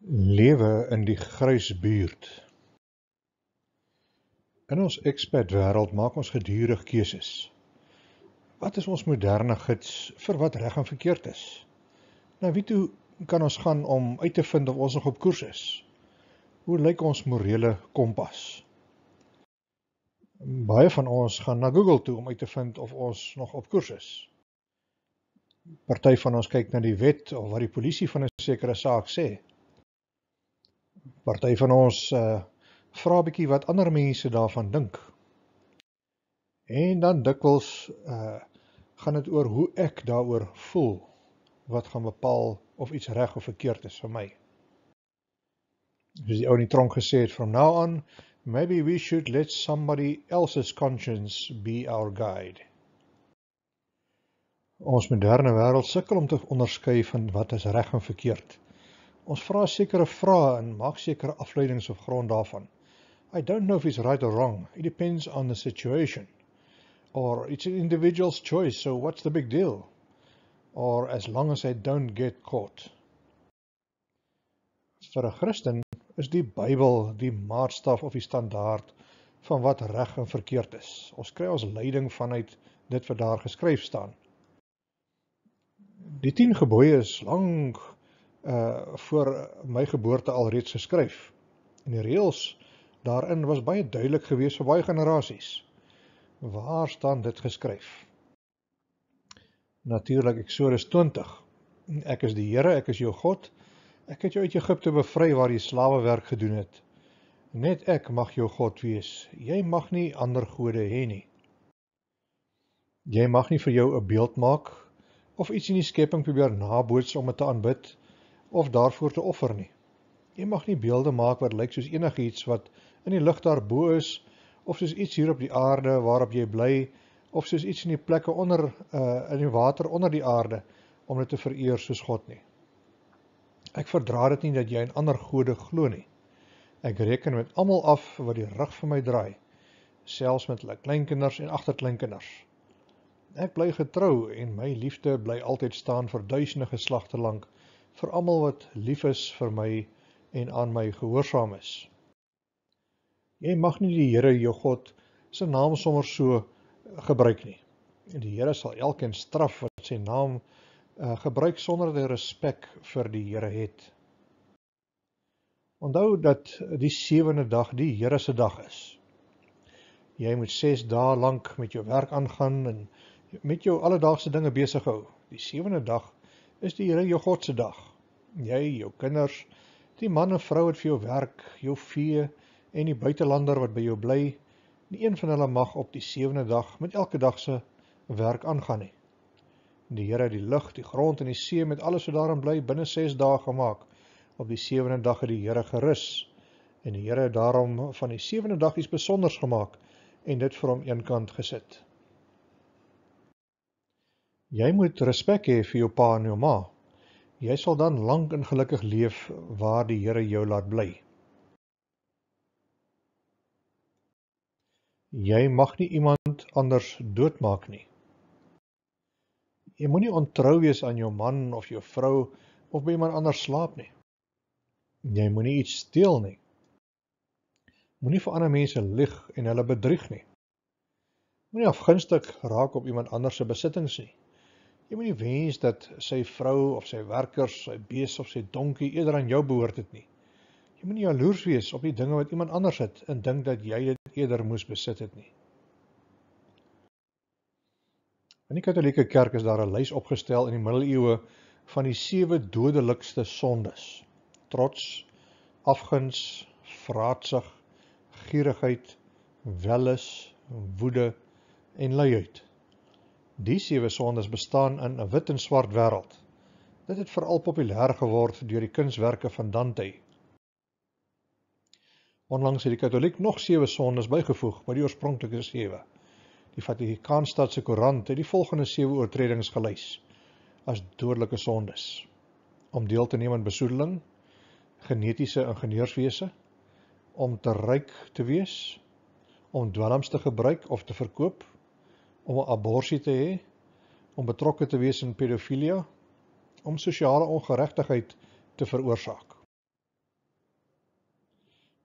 Lewe in die grys buurt. In ons expat wêreld maak ons gedurig keuses. Wat is ons moderne gids vir wat reg en verkeerd is? Na wie toe kan ons gaan om uit te vind of ons nog op koers is? Hoe lyk ons morele kompas? Baie van ons gaan na Google toe om uit te vind of ons nog op koers is. Party van ons kyk na die wet of wat die polisie van 'n sekere saak sê. Party van ons vra 'n bietjie wat ander mense daarvan dink. En dan dikwels gaan dit oor hoe ek daaroor voel, wat gaan bepaal of iets reg of verkeerd is vir my. Soos die ou in die tronk gesê het, from now on, maybe we should let somebody else's conscience be our guide. Ons moderne wêreld sukkel om te onderskei van wat is reg en verkeerd. Ons vra sekere vrae en maak sekere afleidings op grond daarvan. I don't know if it's right or wrong. It depends on the situation. Or it's an individual's choice, so what's the big deal? Or as long as I don't get caught. Vir 'n Christen is die Bybel die maatstaf of die standaard van wat reg en verkeerd is. Ons kry ons leiding vanuit dit wat daar geskryf staan. Die 10 gebooie is lank voor my geboorte alreeds geskryf. En die reëls daarin was baie duidelik gewees vir baie generasies. Waar staan dit geskryf? Natuurlik Eksodus 20. Ek is die Here, ek is jou God. Ek het jou uit Egipte bevry waar jy slawewerk gedoen het. Net ek mag jou God wees. Jy mag nie ander gode hê nie. Jy mag nie vir jou 'n beeld maak of iets in die skepping probeer naboots om dit te aanbid of daarvoor te offer nie. Jy mag nie beelde maak wat lyk soos enigiets wat in die lug daarbo is, of soos iets hier op die aarde waarop jy bly, of soos iets in die plekke onder, in die water onder die aarde, om dit te vereer soos God nie. Ek verdra dit nie dat jy in ander gode glo nie. Ek reken met almal af wat die rug vir my draai, selfs met hulle kleinkinders en agterkleinkinders. Ek bly getrou en my liefde bly altyd staan vir duisende geslagte lank, vir almal wat lief is vir my en aan my gehoorsaam is. Jy mag nie die Here jou God se naam sommer so gebruik nie. En die Here sal elkeen straf wat sy naam gebruik sonder dat hy respek vir die Here het. Onthou dat die 7de dag die Here se dag is. Jy moet 6 dae lank met jou werk aangaan en met jou alledaagse dinge besig hou. Die 7de dag is die Here jou God se dag. Jy, jou kinders, die man en vrou wat vir jou werk, jou vee en die buitelander wat by jou bly, nie een van hulle mag op die 7de dag met elke dag se werk aangaan nie. Die Here het die lug, die grond en die see met alles wat daarin bly binne 6 dae gemaak. Op die 7de dag het die Here gerus. En die Here het daarom van die 7de dag iets besonders gemaak en dit vir hom eenkant gesit. Jy moet respek hê vir jou pa en jou ma. Jy sal dan lank en gelukkig leef waar die Here jou laat bly. Jy mag nie iemand anders doodmaak nie. Jy moenie ontrou wees aan jou man of jou vrou of by iemand anders slaap nie. Jy moenie iets steel nie. Moenie vir ander mense lieg en hulle bedrieg nie. Moenie afgunstig raak op iemand anders se besittings nie. Jy moenie wens dat sy vrou of sy werkers, sy bees of sy donkie eerder aan jou behoort het nie. Jy moenie jaloers wees op die dinge wat iemand anders het en dink dat jy dit eerder moes besit het nie. In die Katolieke Kerk is daar 'n lys opgestel in die middeleeue van die 7 dodelikste sondes. Trots, afguns, vraatsig, gierigheid, welis, woede en luiheid. Die 7 sondes bestaan in 'n wit en swart wêreld. Dit het veral populêr geword deur die kunswerke van Dante. Onlangs het die Katoliek nog 7 sondes bygevoeg by die oorspronklike 7. Die Vatikaanstadse koerant het die volgende 7 oortredings gelys as dodelike sondes: om deel te neem aan besoedeling, genetiese ingenieurswese, om te ryk te wees, om dwelms te gebruik of te verkoop, om 'n aborsie te hê, om betrokke te wees in pedofilia, om sosiale ongeregtigheid te veroorsaak.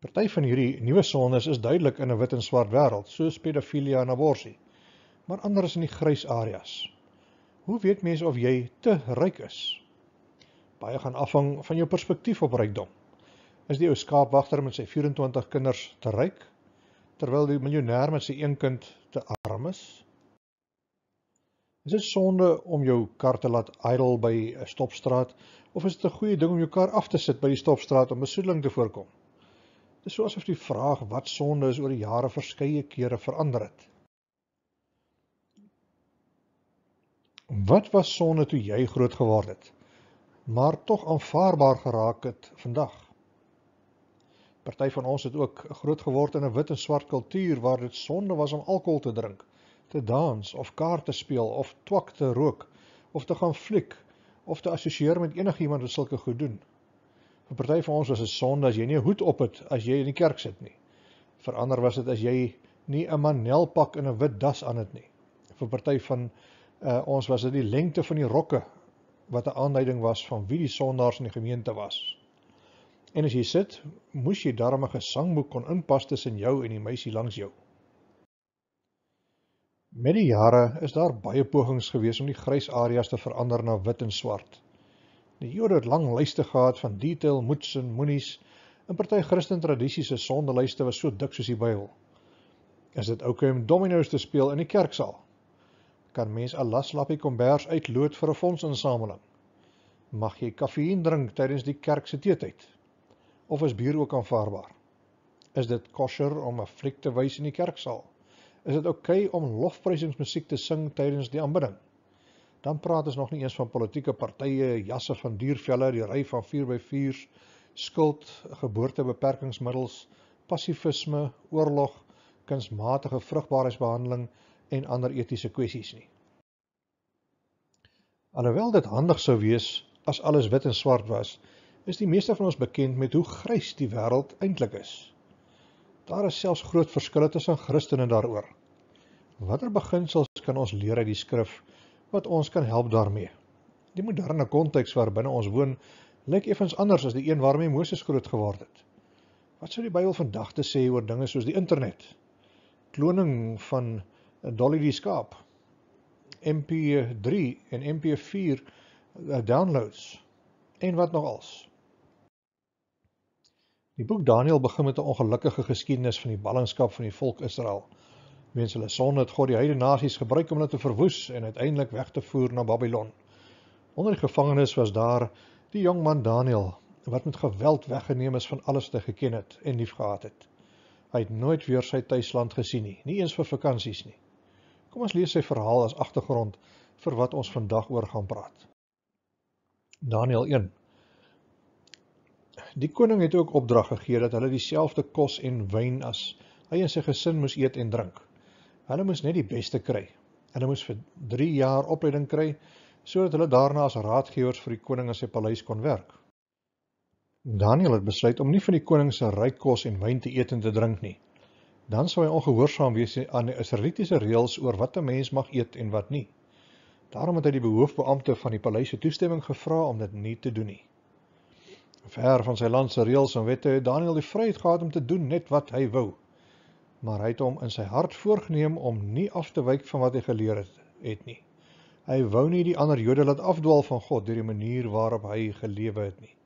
Party van hierdie nuwe sondes is duidelik in 'n wit en swart wêreld, soos pedofilia en aborsie, maar ander is in die grys areas. Hoe weet mense of jy te ryk is? Baie gaan afhang van jou perspektief op rykdom. Is die ou skaapwagter met sy 24 kinders te ryk, terwyl die miljonair met sy een kind te arm is? Is dit sonde om jou kar te laat idle by 'n stopstraat, of is dit 'n goeie ding om jou kar af te sit by die stopstraat om besoedeling te voorkom? Dit is so asof die vraag wat sonde is oor die jare verskeie kere verander het. Wat was sonde toe jy groot geword het, maar tog aanvaarbaar geraak het vandag? Party van ons het ook groot geword in 'n wit en swart kultuur waar dit sonde was om alkohol te drink, te dans of kaart te speel of twak te rook of te gaan fliek of te assosieer met enigiemand wat sulke goed doen. Vir party van ons was dit sonde as jy nie 'n hoed op het as jy in die kerk sit nie. Vir ander was dit as jy nie 'n manelpak en 'n wit das aan het nie. Vir party van ons was dit die lengte van die rokke wat 'n aanduiding was van wie die sondaars in die gemeente was. En as jy sit, moes jy daarom 'n gesangboek kon inpas tussen jou en die meisie langs jou. Met die jare is daar baie pogings gewees om die grys areas te verander na wit en swart. Die Jode het lang lyste gehad van detail, moets en moenies, en party Christen tradisies se sondelyste was so dik soos die Bybel. Is dit oukei om domino's te speel in die kerksaal? Kan mens 'n laslappie kombers uitloot vir 'n fondsinsameling? Mag jy kafeïen drink tydens die kerk se teetyd? Of is bier ook aanvaarbaar? Is dit kosher om 'n fliek te wys in die kerksaal? Is dit oukei om lofprysingsmusiek te sing tydens die aanbidding? Dan praat ons nog nie eens van politieke partye, jasse van diervelle, die ry van 4x4's, skuld, geboortebeperkingsmiddels, passifisme, oorlog, kunsmatige vrugbaarheidsbehandeling en ander etiese kwessies nie. Alhoewel dit handig sou wees as alles wit en swart was, is die meeste van ons bekend met hoe grys die wêreld eintlik is. Daar is selfs groot verskille tussen Christene daaroor. Watter beginsels kan ons leer uit die skrif wat ons kan help daarmee? Die moderne konteks waarbinne ons woon, lyk effens anders as die een waarmee Moses groot geword het. Wat sou die Bybel vandag te sê oor dinge soos die internet, kloning van Dolly die skaap, MP3 en MP4 downloads, en wat nog als? Die boek Daniël begin met 'n ongelukkige geskiedenis van die ballingskap van die volk Israel. Weens hulle sonde het God die heidene nasies gebruik om hulle te verwoes en uiteindelik weg te voer na Babylon. Onder die gevangenes was daar die jong man Daniël, wat met geweld weggeneem is van alles wat hy geken het en liefgehad het. Hy het nooit weer sy tuisland gesien nie eens vir vakansies nie. Kom ons lees sy verhaal as agtergrond vir wat ons vandag oor gaan praat. Daniël 1. Die koning het ook opdrag gegee dat hulle dieselfde kos en wyn as hy en sy gesin moes eet en drink. Hulle moes net die beste kry. Hulle moes vir 3 jaar opleiding kry, sodat hulle daarna as raadgewers vir die koning in sy paleis kon werk. Daniël het besluit om nie van die koning se ryk kos en wyn te eet en te drink nie. Dan sou hy ongehoorsaam wees aan die Israelitiese reëls oor wat 'n mens mag eet en wat nie. Daarom het hy die hoofbeampte van die paleis se toestemming gevra om dit nie te doen nie. Ver van sy land se reëls en wette het Daniël die vryheid gehad om te doen net wat hy wou. Maar hy het hom in sy hart voorgenem om nie af te wyk van wat hy geleer het nie. Hy wou nie die ander Jode laat afdwaal van God deur die manier waarop hy gelewe het nie.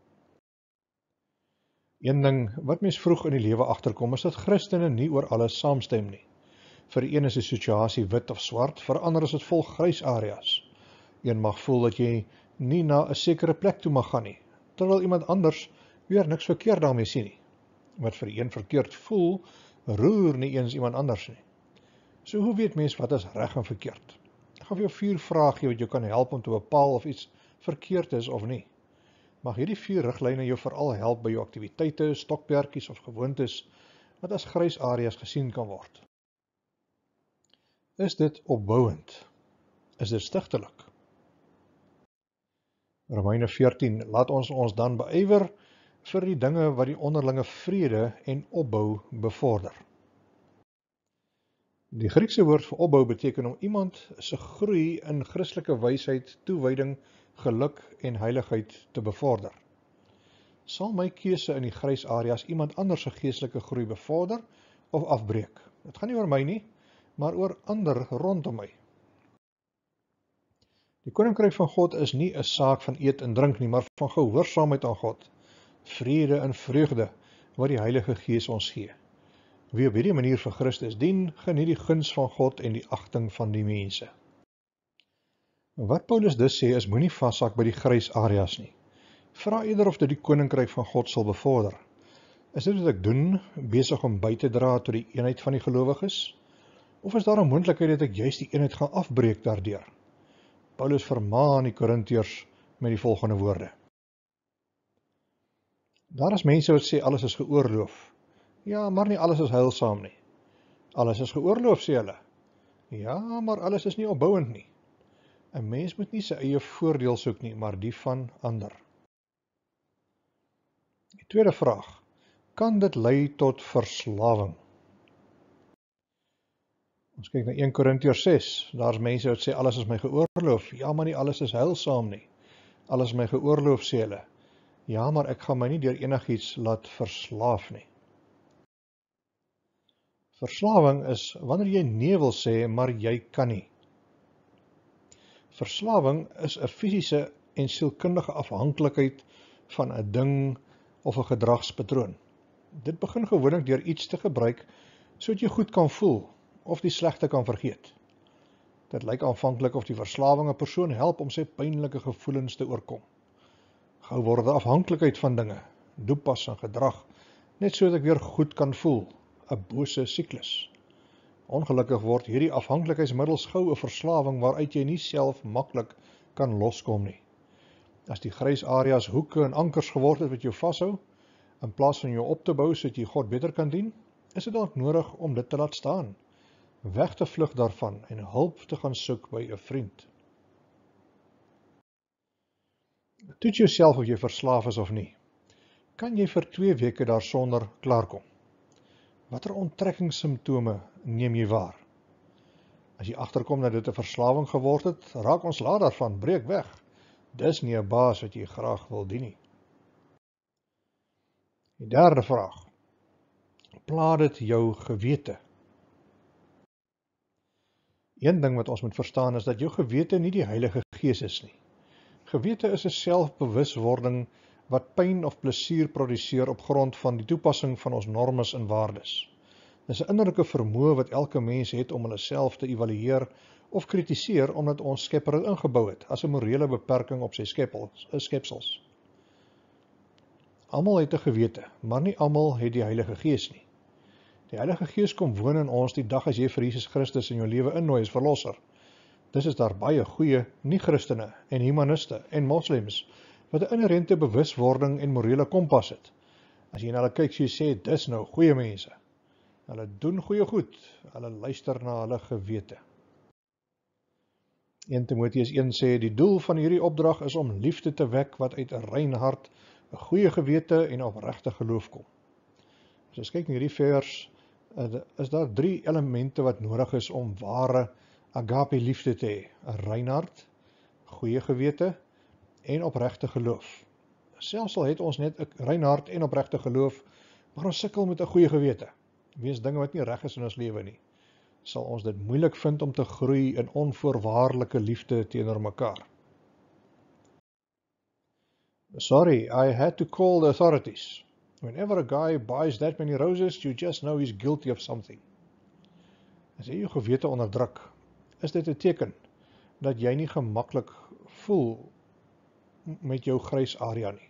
Een ding wat mens vroeg in die lewe agterkom is dat Christene nie oor alles saamstem nie. Vir die een is die situasie wit of swart, vir ander is dit vol grys areas. Een mag voel dat jy nie na 'n sekere plek toe mag gaan nie, terwyl iemand anders weer niks verkeerd daarmee sien nie. Wat vir die een verkeerd voel, roer nie eens iemand anders nie. So hoe weet mens wat is reg en verkeerd? Ek gaan vir jou 4 vrae gee wat jou kan help om te bepaal of iets verkeerd is of nie. Mag hierdie 4 riglyne jou veral help by jou aktiwiteite, stokperdjies of gewoontes wat as grys areas gesien kan word. Is dit opbouend? Is dit stigtelik? Romeine 14, laat ons dan beywer vir die dinge wat die onderlinge vrede en opbou bevorder. Die Griekse woord vir opbou beteken om iemand se groei in Christelike wysheid, toewyding, geluk en heiligheid te bevorder. Sal my keuse in die grys areas iemand anders se geestelike groei bevorder of afbreek? Dit gaan nie oor my nie, maar oor ander rondom my. Die koninkryk van God is nie 'n saak van eet en drink nie, maar van gehoorsaamheid aan God, vrede en vreugde wat die Heilige Gees ons gee. Wie op hierdie manier vir Christus dien, geniet die guns van God en die agting van die mense. Wat Paulus dus sê is moenie vashak by die grys areas nie. Vra eerder of dit die koninkryk van God sal bevorder. Is dit wat ek doen, besig om by te dra tot die eenheid van die gelowiges? Of is daar 'n moontlikheid dat ek juist die eenheid gaan afbreek daardeur? Paulus vermaan die Korintiërs met die volgende woorde. Daar is mense wat sê alles is geoorloof. Ja, maar nie alles is heilsaam nie. Alles is geoorloof, sê hulle. Ja, maar alles is nie opbouend nie. 'n Mens moet nie sy eie voordeel soek nie, maar die van ander. Die tweede vraag. Kan dit lei tot verslawing? Ons kyk na 1 Korintiërs 6. Daar is mense wat sê alles is my geoorloof. Ja, maar nie alles is heilsaam nie. Alles is my geoorloof, sê hulle. Ja, maar ek gaan my nie deur enigiets laat verslaaf nie. Verslawing is wanneer jy nee wil sê, maar jy kan nie. Verslawing is 'n fisiese en sielkundige afhanklikheid van 'n ding of 'n gedragspatroon. Dit begin gewoonlik deur iets te gebruik sodat jy goed kan voel of die slegte kan vergeet. Dit lyk aanvanklik of die verslawing 'n persoon help om sy pynlike gevoelens te oorkom. Gou word 'n afhanklikheid van dinge, doelpas en gedrag, net sodat ek weer goed kan voel, 'n bose siklus. Ongelukkig word hierdie afhanklikheidsmiddels gou 'n verslawing waaruit jy nie self maklik kan loskom nie. As die grys areas hoeke en ankers geword het wat jou vashou, in plaas van jou op te bou sodat jy God beter kan dien, is dit dalk nodig om dit te laat staan, weg te vlug daarvan en hulp te gaan soek by 'n vriend. Toets jouself of jy verslaaf is of nie. Kan jy vir 2 weke daarsonder klaarkom? Watter onttrekkingssimptome neem jy waar? As jy agterkom dat dit 'n verslawing geword het, raak ontslae daarvan, breek weg. Dis nie 'n baas wat jy graag wil dien nie. Die derde vraag. Pla dit jou gewete? Een ding wat ons moet verstaan is dat jou gewete nie die Heilige Gees is nie. Gewete is 'n selfbewuswording wat pyn of plesier produseer op grond van die toepassing van ons normes en waardes. Dis 'n innerlike vermoë wat elke mens het om hulle self te evalueer of kritiseer omdat ons Skepper dit ingebou het as 'n morele beperking op sy skepsels. Almal het 'n gewete, maar nie almal het die Heilige Gees nie. Die Heilige Gees kom woon in ons die dag as jy vir Jesus Christus in jou lewe innooi as verlosser. Dis is daar baie goeie nie-Christene en humaniste en moslems wat 'n inherente bewuswording en morele kompas het. As jy na hulle kyk, jy sê, dis nou goeie mense. Hulle doen goeie goed, hulle luister na hulle gewete. 1 Timoteus 1 sê, die doel van hierdie opdrag is om liefde te wek wat uit 'n rein hart, 'n goeie gewete en opregte geloof kom. As ons kyk na hierdie vers, is daar 3 elemente wat nodig is om ware agape liefde te hê. 'n Rein hart, goeie gewete en opregte geloof. Selfs al het ons net 'n rein hart en opregte geloof, maar ons sukkel met 'n goeie gewete. Wees dinge wat nie reg is in ons lewe nie, sal ons dit moeilik vind om te groei in onvoorwaardelike liefde teenoor mekaar. Sorry, I had to call the authorities. Whenever a guy buys that many roses, you just know he's guilty of something. As jy jou gewete onderdruk, is dit 'n teken dat jy nie gemaklik voel met jou grys area nie.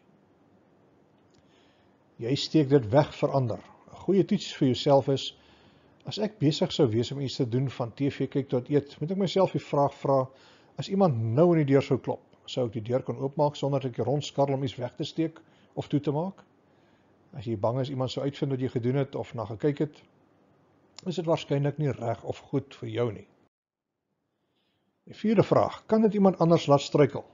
Jy steek dit weg vir ander. 'n Goeie toets vir jouself is, as ek besig sou wees om iets te doen van TV kyk tot eet, moet ek myself die vraag vra, as iemand nou in die deur sou klop, sou ek die deur kan oopmaak sonder dat ek rondskarrel om iets weg te steek of toe te maak? As jy bang is iemand sou uitvind wat jy gedoen het of na gekyk het, is dit waarskynlik nie reg of goed vir jou nie. Die vierde vraag, kan dit iemand anders laat struikel?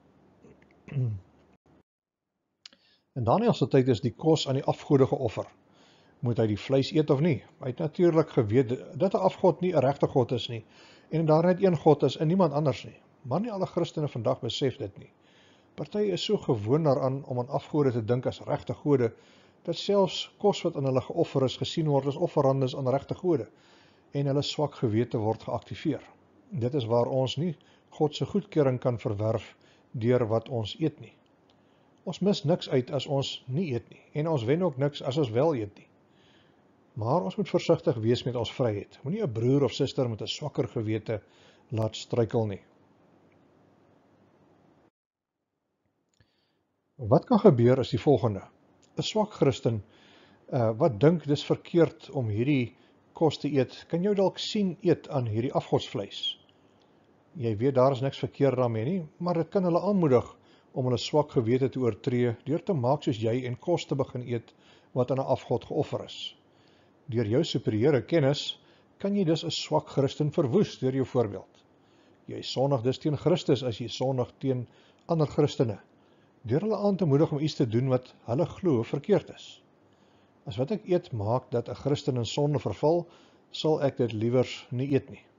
In Daniël se tyd is die kos aan die afgode geoffer. Moet hy die vleis eet of nie? Hy het natuurlik geweet dat 'n afgod nie 'n regte God is nie, en daar net een God is en niemand anders nie. Maar nie alle Christene vandag besef dit nie. Party is so gewoond daaraan om aan afgode te dink as regte gode, dat selfs kos wat aan hulle geoffer is, gesien word as offerandes aan regte gode, en hulle swak gewete word geaktiveer. Dit is waar ons nie God se goedkeuring kan verwerf deur wat ons eet nie. Ons mis niks uit as ons nie eet nie, en ons wen ook niks as ons wel eet nie. Maar ons moet versigtig wees met ons vryheid. Moenie 'n broer of suster met 'n swakker gewete laat struikel nie. Wat kan gebeur is die volgende. 'n Swak Christen wat dink dis verkeerd om hierdie kos te eet, kan jou dalk sien eet aan hierdie afgodsvleis. Jy weet daar is niks verkeerd daarmee nie, maar dit kan hulle aanmoedig om hulle swak gewete te oortree deur te maak soos jy en kos te begin eet wat aan 'n afgod geoffer is. Deur jou superieure kennis kan jy dus 'n swak Christen verwoes deur jou voorbeeld. Jy sondig dus teen Christus as jy sondig teen ander Christene, deur hulle aan te moedig om iets te doen wat hulle glo verkeerd is. As wat ek eet maak dat 'n Christen in sonde verval, sal ek dit liewers nie eet nie.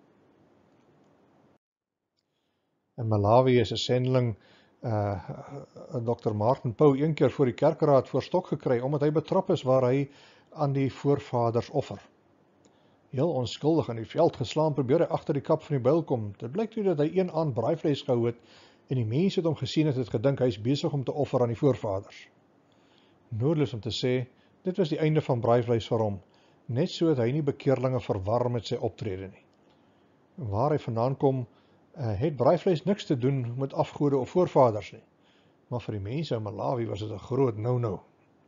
In Malawi is 'n sendeling, Dr. Martin Pau, een keer voor die kerkraad voor stok gekry, omdat hy betrap is waar hy aan die voorvaders offer. Heel onskuldig in die veld geslaan, probeer hy agter die kap van die byl kom. Dit blyk toe dat hy een aand braaivleis gehou het, en die mense het hom gesien het gedink hy is besig om te offer aan die voorvaders. Noodloos om te sê, dit was die einde van braaivleis vir hom, net so dat hy nie bekeerlinge verwar met sy optrede nie. Waar hy vandaan kom, het braaivleis niks te doen met afgode of voorvaders nie, maar vir die mense in Malawi was dit 'n groot no-no.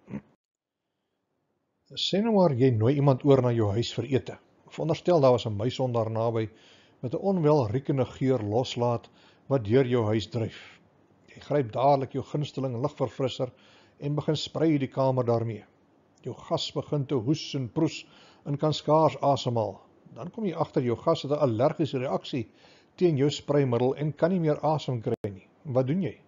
Sê nou maar, jy nooi iemand oor na jou huis vir ete. Veronderstel daar was 'n muisond daar naby met 'n onwelriekende geur loslaat wat deur jou huis dryf. Jy gryp dadelik jou gunsteling lugverfrisser en begin sprei die kamer daarmee. Jou gas begin te hoes en proes en kan skaars asemhaal. Dan kom jy agter jou gas het 'n allergiese reaksie teen jou spreimiddel en kan nie meer asem kry nie. Wat doen jy?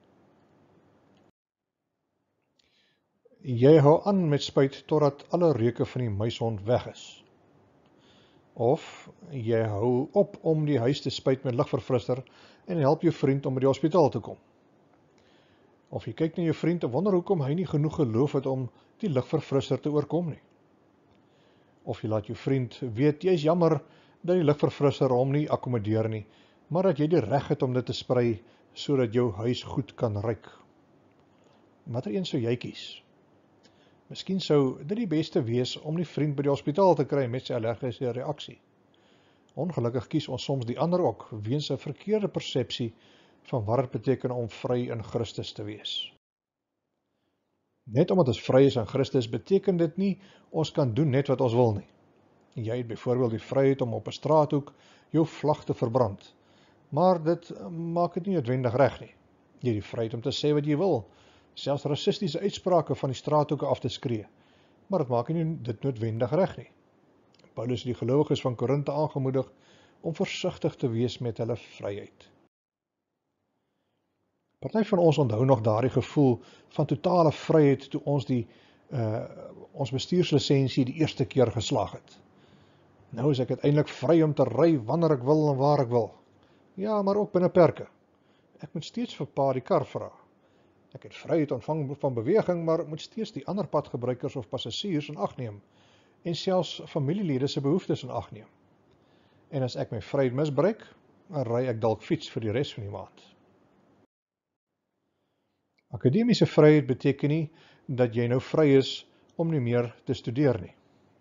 Jy hou aan met spuit totdat alle reuke van die muishond weg is. Of jy hou op om die huis te spuit met lugverfrisser en help jou vriend om by die hospitaal te kom. Of jy kyk na jou vriend en wonder hoekom hy nie genoeg geloof het om die lugverfrisser te oorkom nie. Of jy laat jou vriend weet jy is jammer dat die lugverfrisser hom nie akkommodeer nie, maar dat jy die reg het om dit te sprei sodat jou huis goed kan ruik. Watter een sou jy kies? Miskien sou dit die beste wees om die vriend by die hospitaal te kry met sy allergiese reaksie. Ongelukkig kies ons soms die ander ook, weens 'n verkeerde persepsie van wat dit beteken om vry in Christus te wees. Net omdat ons vry is in Christus, beteken dit nie ons kan doen net wat ons wil nie. Jy het byvoorbeeld die vryheid om op 'n straathoek jou vlag te verbrand, maar dit maak dit nie noodwendig reg nie. Jy het die vryheid om te sê wat jy wil, selfs rassistiese uitsprake van die straathoeke af te skree, maar dit maak nie dit noodwendig reg nie. Paulus het die gelowiges van Korinthe aangemoedig om versigtig te wees met hulle vryheid. Party van ons onthou nog daardie gevoel van totale vryheid toe ons ons bestuurslisensie die eerste keer geslaag het. Nou is ek uiteindelik vry om te ry wanneer ek wil en waar ek wil. Ja, maar ook binne perke. Ek moet steeds vir pa die kar vra. Ek het vryheid ontvang van beweging, maar ek moet steeds die ander padgebruikers of passasiers in ag neem en selfs familielede se behoeftes in ag neem. En as ek my vryheid misbruik, dan ry ek dalk fiets vir die res van die maand. Akademiese vryheid beteken nie dat jy nou vry is om nie meer te studeer nie.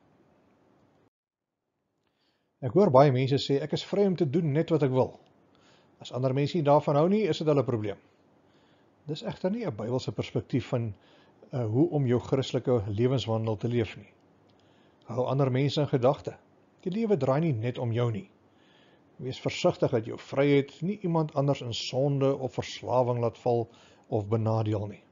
Ek hoor baie mense sê, ek is vry om te doen net wat ek wil. As ander mense nie daarvan hou nie, is dit hulle probleem. Dis egter nie 'n Bybelse perspektief van hoe om jou Christelike lewenswandel te leef nie. Hou ander mense in gedagte. Die lewe draai nie net om jou nie. Wees versigtig dat jou vryheid nie iemand anders in sonde of verslawing laat val of benadeel nie.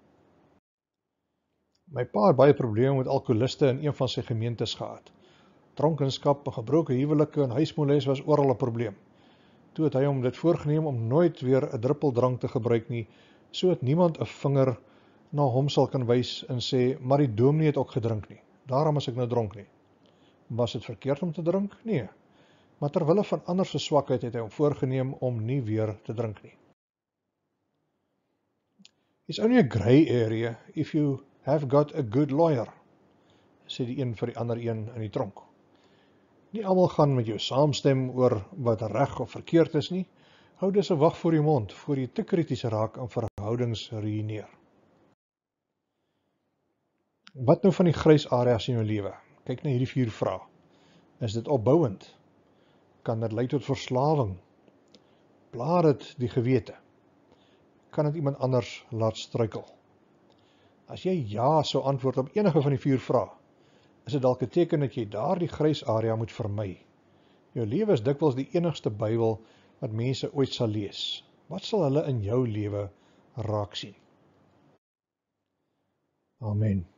My pa het baie probleme met alkoholiste in een van sy gemeentes gehad. Dronkenskap, gebroke huwelike en huismoeles was oral 'n probleem. Toe het hy hom dit voorgeneem om nooit weer 'n druppel drank te gebruik nie, sodat niemand 'n vinger na hom sal kan wys en sê, maar die dominee het ook gedrink nie. Daarom is ek nou dronk nie. Was dit verkeerd om te drink? Nee. Maar terwille van ander se swakheid het hy hom voorgeneem om nie weer te drink nie. It's only a grey area if you have got a good lawyer, sê die een vir die ander een in die tronk. Nie almal gaan met jou saamstem oor wat reg of verkeerd is nie. Hou dus 'n wag voor jou mond, voor jy te krities raak en verhoudings ruïneer. Wat nou van die grys areas in jou lewe? Kyk na hierdie 4 vrae. Is dit opbouend? Kan dit lei tot verslawing? Pla dit die gewete? Kan dit iemand anders laat struikel? As jy ja sou antwoord op enige van die 4 vrae, is dit dalk 'n teken dat jy daardie grys area moet vermy. Jou lewe is dikwels die enigste Bybel wat mense ooit sal lees. Wat sal hulle in jou lewe raak sien? Amen.